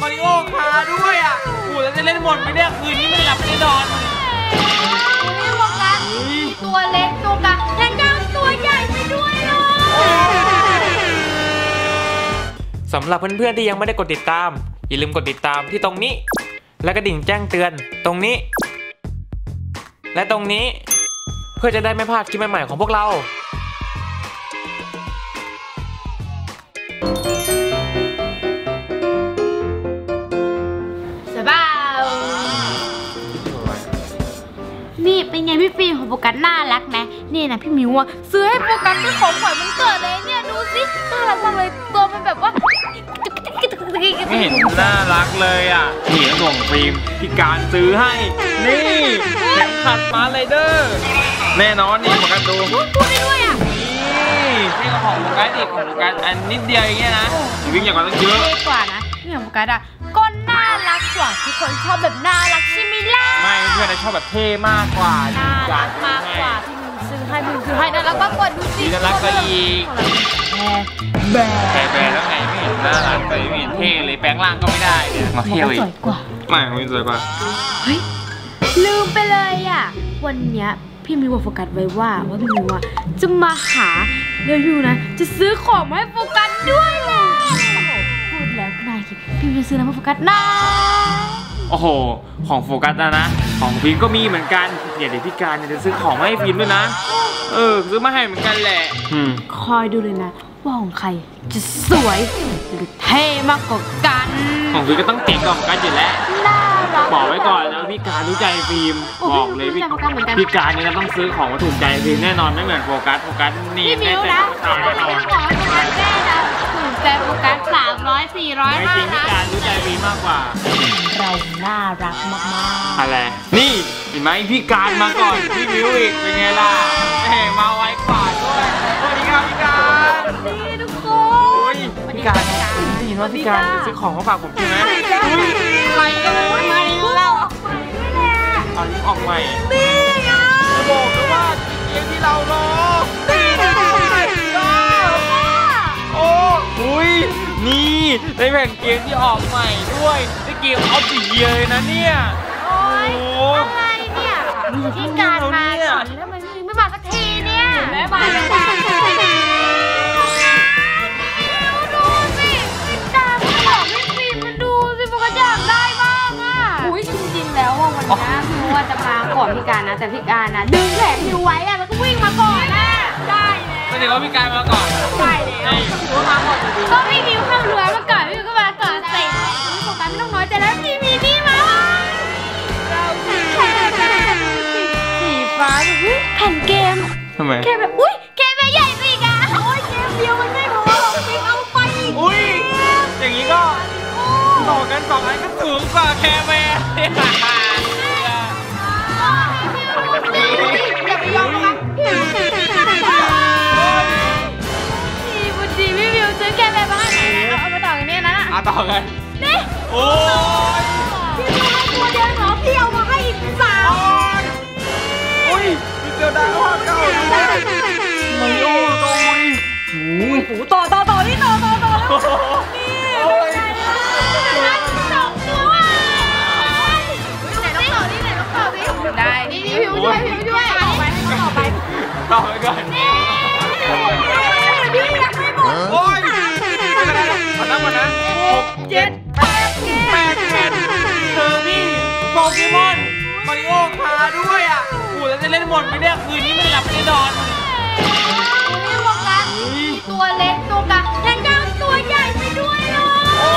มาริโอคาด้วยอ่ะโอ้แล้วจะเล่นหมดไหมเนี่ยคืนนี้ไม่หลับไม่นอนนี่โฟกัสตัวเล็กตัวกลางและก็ตัวใหญ่ไปด้วยเลยสำหรับเพื่อนๆที่ยังไม่ได้กดติดตามอย่าลืมกดติดตามที่ตรงนี้และกระดิ่งแจ้งเตือนตรงนี้และตรงนี้เพื่อจะได้ไม่พลาดคลิปใหม่ๆของพวกเราสบายนี่เป็นไงพี่ฟิล์มของโฟกัสน่ารักไหมนี่นะพี่มิวอะซื้อให้โฟกัสเป็นของขวัญวันเกิดเลยเนี่ยดูสิน่ารักมากเลยตัวมันแบบว่าไม่เห็นน่ารักเลยอ่ะนี่น้องฟิล์มพี่การซื้อให้นี่เข็มขัดมาเลยเด้อแน่นอนนี่โฟกัสดูพูดได้ด้วยอ่ะนี่ของโฟกัสอีกของโฟกัสอันนิดเดียวอย่างเงี้ยนะวิ่งอย่างกว่าต้องเยอะกว่านะนี่ของโฟกัสอ่ะก็น่ารักกว่าทุกคนชอบแบบน่ารักใช่ไหมล่ะไม่เพื่อนชอบแบบเท่มากกว่าน่ารักมากกว่าที่มึงซื้อให้น่ารักมากกว่าดูสิน่ารักก็อีกแบร์แล้วไงไม่เห็นน่ารักเลยไม่เห็นเท่เลยแปลงร่างก็ไม่ได้เนี่ยมาเท่เลยสวยกว่าไม่สวยกว่าเฮ้ยลืมไปเลยอ่ะวันเนี้ยพี่มิวโฟกัสไว้ว่าพี่มิวจะมาหาแล้วอยู่นะจะซื้อของมาให้โฟกัสด้วยแหละพูดแล้วนายคิดพี่มิวจะซื้ออะไรมาโฟกัสนะโอ้โหของโฟกัสนะของฟิล์มก็มีเหมือนกันเดี๋ยวพี่การจะซื้อของมาให้ฟิล์มด้วยนะซื้อมาให้เหมือนกันแหละคอยดูเลยนะว่าของใครจะสวยหรือเท่มากกว่ากันของฟิล์มก็ต้องเก่งกว่ากันอยู่แล้วบอกไว้ก่อนนะพี่การรู้ใจฟิล์มบอกเลยพี่การเนี่ยต้องซื้อของมาถูกใจฟิล์มแน่นอนไม่เหมือนโฟกัสนี่พี่มิวนะไม่ได้ของโฟกัสแน่นะถูกใจโฟกัส300 400 ไม่จริงพี่การรู้ใจฟิล์มมากกว่าเราน่ารักมากๆอะไรนี่เห็นไหมพี่การมาก่อนพี่มิวอีกเป็นไงล่ะมาไว้ก่อนด้วยสวัสดีครับพี่การนี่ทุกคนพี่การได้ยินว่าพี่การจะซื้อของมาฝากผมใช่ไหมอะไรกันไม่เล่าตอนนี้ออกใหม่นี่ไงบอกเลยว่าเกมที่เรารอโอ้ยนี่ได้แผ่นเกมที่ออกใหม่ด้วยได้เกมออฟดิเยียร์เลยนะเนี่ยโอ้ยอะไรเนี่ยพี่การมาก่อนทำไมไม่มาสักทีเนี่ยแม่มาแล้วดูสิพี่การมาบอกให้ฟิล์มมาดูสิโฟกัสอยากได้บ้างอ่ะอุ้ยจริงๆแล้ววันนี้พี่ว่าจะมาก่อนพี่การนะแต่พี่การนะดึงแขนพี่ไว้อะแล้วก็วิ่งมาก่อนนะได้แสดงว่าพี่การมาก่อนใช่เลยถือว่ามาก่อนก็พี่มิวเข้าเรือมาก่อนพี่มิวก็มาก่อนเสร็จพี่โฟกัสไม่ต้องน้อยใจแล้วพี่มีนี่มาเราแค่สีฟ้าแผ่นเกมทำไมแค่แบบอุ้ยแค่แบบใหญ่ไปอีกอะโอ้ยเกมเดียวมันไม่พอฟิล์มเอาไปอีกอุ้ยอย่างนี้ก็ต่อกัน2 อันก็สูงกว่าแคร์แมร์อย่าไปยอมนะพี่มิวซื้อแคร์แมร์มาให้เอามาต่อกันเนี่ยนะต่อกันนี่โอ้ยพี่ซื้อให้ตัวเดียวเหรอพี่เอามาให้อีก3 อุ้ยพี่เจ้าดาวเก้ามาริโอ้ตัวหูต่อนี่ต่อนี่โอ้ย2 ตัวไหนต้องต่อนี่ได้นี่พิวช่วยต่อไปก่อนพี่ยังไม่หมดโอ้ยขอนับก่อนนะ6 7 8 เธอพี่โปเกมอนมาริโอคาด้วยอ่ะโอ้แล้วจะเล่นหมดไหมเนี่ยคืนนี้ไม่หลับไม่นอนนี่พวกกันตัวเล็กตัวกลางและก็ตัวใหญ่ไปด้วยเลย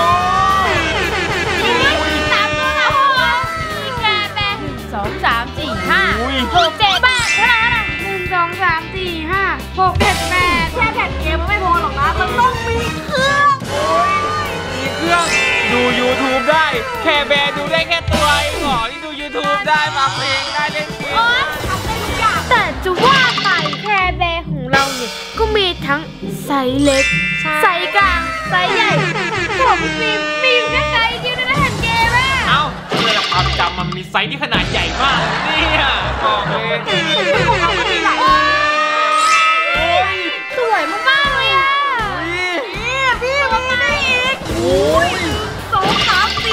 นี่3 ตัวแล้วมีแค่แบบ2 3 4 5 6 7 8เท่านั้นนะ1 2 3 4 5 6 7 8แค่แผ่นเกมมันไม่พอหรอกนะมันต้องมีเครื่องมีเครื่องดู YouTube ได้แค่แบร์ดูได้แค่ตัวไอ้หมอที่ดู YouTube ได้ฟังเพลงได้เล่นเกมทำได้ทุกอย่างแต่จะว่าไปแค่แบร์ของเราเนี่ยก็มีทั้งไซส์เล็กไซส์กลางไซส์ใหญ่ของพี่ฟิล์มมีอยู่แค่ไซส์เดียวในแผ่นเกมอะเอ้าเลยละความจำมันมีไซส์ที่ขนาดใหญ่มากเนี่ยบอกเลยของเราก็มีหลายสวยมากๆเลยอ่ะพี่มันมีได้อีกโอ้ย2 3 4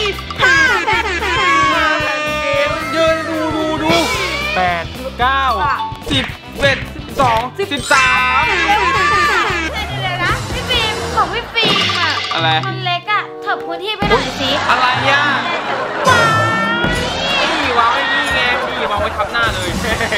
12 13 เดี๋ยวนะพี่ฟิล์มของพี่ฟิล์มอ่ะอะไรมันเล็กอ่ะเถิบพื้นที่ไปหน่อยสิอะไรอ่ะนี่วางไว้นี่ไงนี่วางไว้ทับหน้าเลย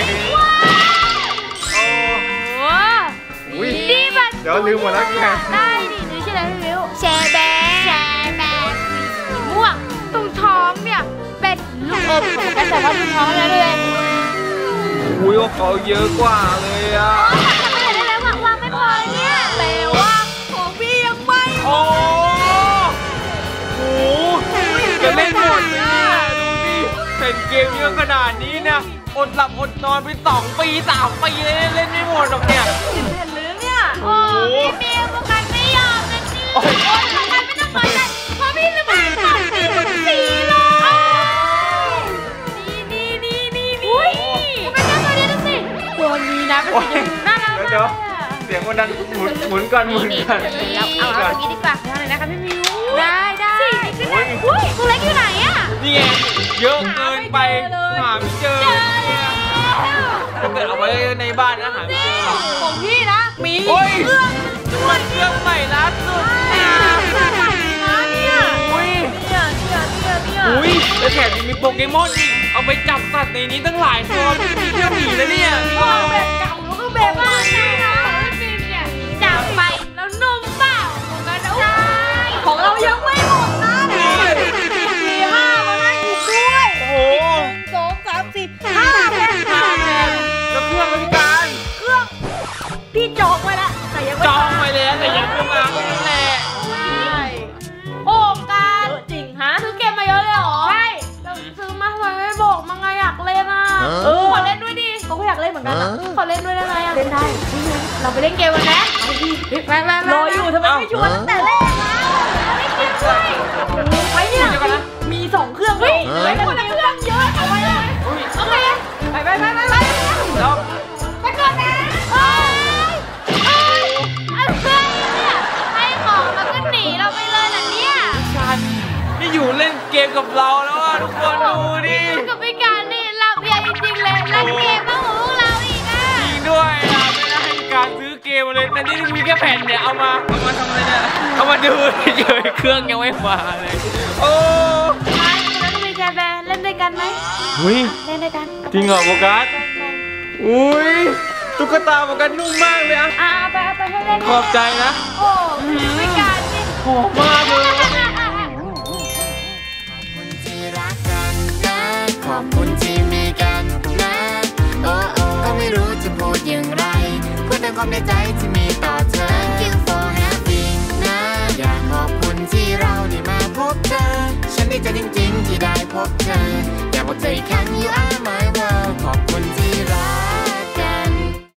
โอ้อุ๊ยนี่มันเดี๋ยวลืมหมดแล้วไงได้ดินี่ชื่ออะไรพี่วิวแชร์แบสีม่วงตรงท้องเนี่ยเป็นลูกอมของกันแต่ว่าตรงท้องเนี่ยเลยอุ้ยว่าเขาเยอะกว่าเลยอ่ะทำอะไรได้แล้ววางไม่พอเนี่ยแต่ว่าของพี่ยังไม่โอ้โหจะเล่นหมดเลยเนี่ยดูดิเห็นเกมเยอะขนาดนี้นะอดหลับอดนอนไป2 ปี 3 ปีเลยเล่นไม่หมดหรอกเนี่ยเห็นหรือเนี่ยโอ้พี่เมียประกันไม่ยอมนะนี่โอ้ยประกันไม่ต้องน้อยใจเพราะพี่ลืมไปก่อนพี่คนสีเลยนี่อุ้ยเป็นแค่ตัวเดียวสิตัวนี้นะเป็นสีน่ารักมากเดี๋ยวเสียงวันนั้นหมุนก่อนหมุนก่อนเอาตรงนี้ดีกว่าเอาหน่อยนะคะพี่มิวได้อุ้ยตัวเล็กอยู่ไหนอะนี่ไงเยอะเกินไปหาไม่เจอเนี่ยถ้าเกิดเอาไว้ในบ้านนะหาไม่เจอของพี่นะมีโอ้ยเครื่องมันเครื่องใหม่ล่าสุดเนี่ยอุ้ยเนี่ยอุ้ยแล้วแถมยังมีโปเกมอนอีกเอาไปจับสัตว์ในนี้ตั้งหลายตัวมีเรื่องหนีนะเนี่ยแบบเก่าแล้วก็แบบใหม่นะพี่เนี่ยจับไปแล้วนมเปล่าของกันใช่ของเรายังไม่หมดนะมี5มาให้อีกด้วยโอ้โห 2 3 4 5แผ่นแล้วเครื่องบริการเครื่องพี่จองไว้แล้วแต่ยังไม่จองไปแล้วแต่ยังไม่มาไม่นี่แหละโอ้การจริงฮะซื้อเกมมาเยอะเลยเหรอใช่เราซื้อมาทำไมไม่บอกมาไงอยากเล่นอ่ะขอเล่นด้วยดิเขาก็อยากเล่นเหมือนกันอ่ะขอเล่นด้วยได้ไหมอ่ะเล่นได้เราไปเล่นเกมกันนะรออยู่ทำไมไม่ชวนตั้งแต่แรกนะเล่นเกมด้วยไปเนี่ยมี2 เครื่องเฮ้ยเล่นคนละเครื่องเยอะเอาไปเลยโอเคไปแล้วไปก่อนนะอะไรเนี่ยให้ของแล้วก็หนีเราไปเลยเหรอเนี่ยชันนี่อยู่เล่นเกมกับเราแล้วอ่ะทุกคนดูดิกับพี่การนี่เราใหญ่จริงๆเลยเล่นเกมมากกว่าพวกเราอีกอ่ะจริงด้วยอ่ะไม่ได้ให้การซื้อเกมเลยแต่นี่มีแค่แผ่นเนี่ยเอามาทำอะไรเนี่ยเอามาดูเฉยๆเครื่องยังไม่มาเลยโอ้ไปแล้วก็มีแชร์แบร์เล่นด้วยกันไหมอุ้ยเล่นด้วยกันจริงเหรอโฟกัสอุ้ยตุ๊กตาโฟกัสนุ่มมากเลยอ่ะเอาไปให้เล่นขอบใจนะโอ้พี่การนี่หอมมากเลยที่รักกันนะขอบคุณที่มีกันนะโอ้โอ้ก็ไม่รู้จะพูดอย่างไรพูดแต่ความในใจที่มีต่อเธอ Thank you for having นะอยากขอบคุณที่เราได้มาพบเธอฉันดีใจจริงๆที่ได้พบเธ